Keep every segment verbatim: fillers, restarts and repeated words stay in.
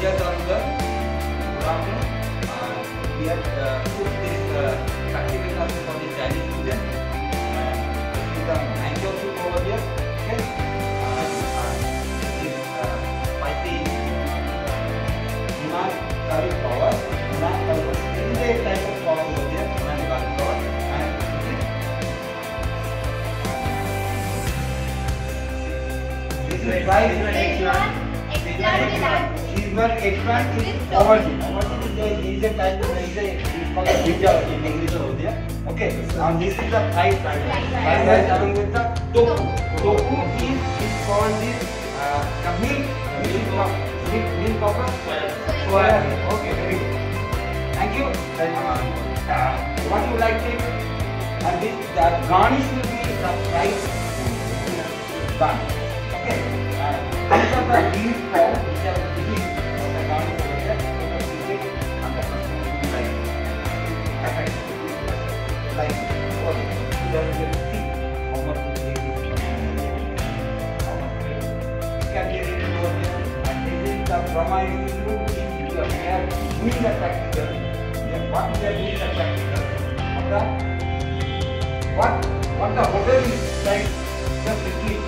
here on the Brahma. Uh, we have uh, put this uh, practical classes for the Chinese students. And this is the mango soup over here. Okay. And uh, this is uh, spicy Hunan curry power. Hunan curry power. This is a type of power over here. Hunan curry power. And this is rice. This one eggplant is aubergine. Aubergine is a type of is a is called a brinjal in English over there. Okay. And this is the fried fried rice along with the tofu. Tofu is is called this uh, the milk milk of milk milk of a soya. Okay, very good. Thank you. Uh, uh, what you like it? And this the garnish will be the fried bun. Okay. Uh, these are the leaf form which are being the garnish over here. And the like effect like what there is a thick how much it is how much it can be written over here. And this is the Brahma is into the we are doing the practical. Then what we are doing the practical. What the what what the hotel is like just literally.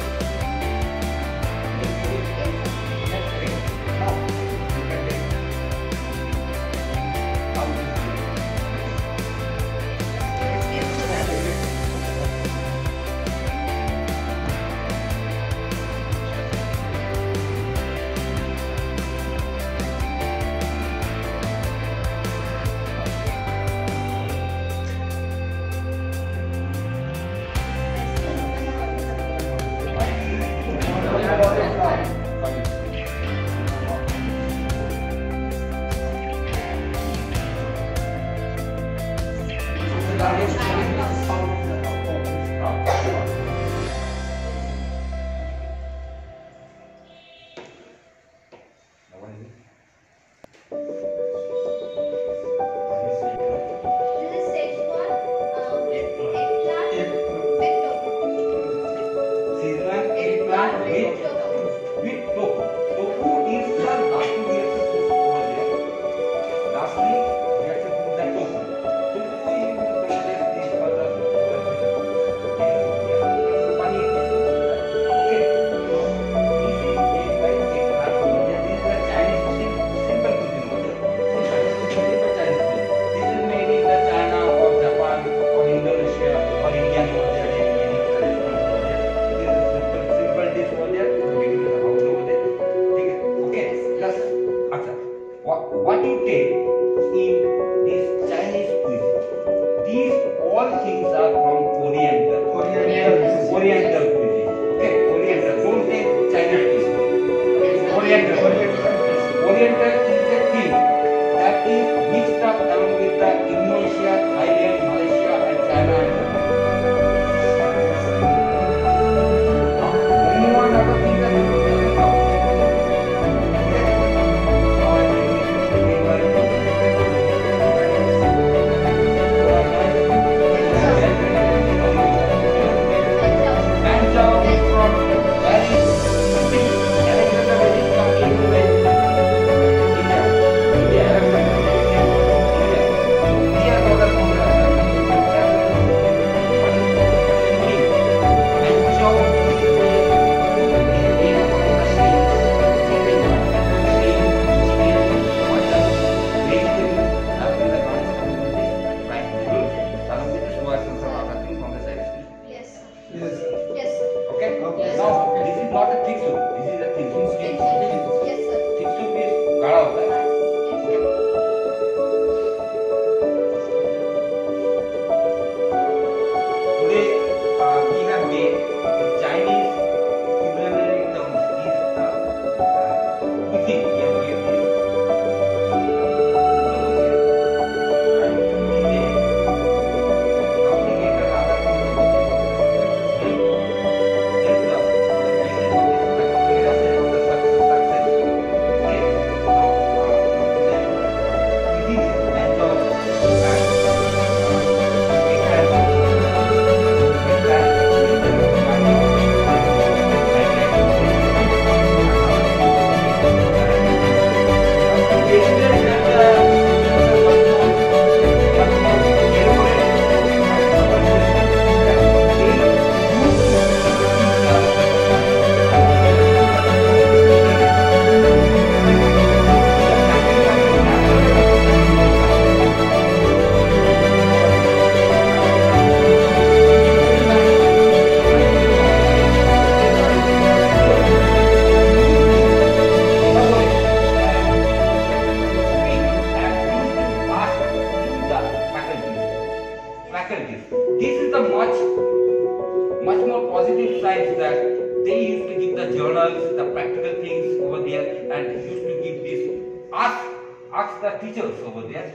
and used to give this. Ask, ask the teachers over there.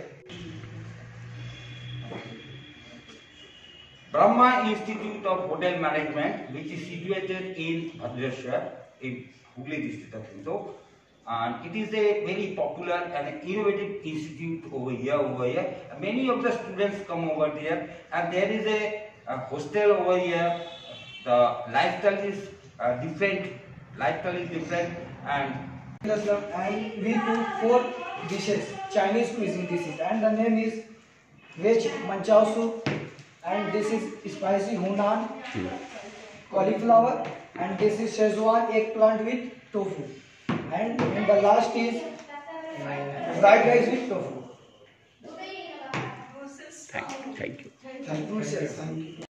Brahma Institute of Hotel Management, which is situated in Bhadrashwar, in Hooghly district of Hindu. And it is a very popular and innovative institute over here. Over here, many of the students come over here, and there is a, a hostel over here. The lifestyle is uh, different. Lifestyle is different, and and we cook four dishes. Chinese cuisine this is, and the name is veg manchow soup, and this is spicy hunan cauliflower, and this is Szechuan eggplant with tofu. And in the last is fried rice with tofu. Thank you. Thank you. Thank you.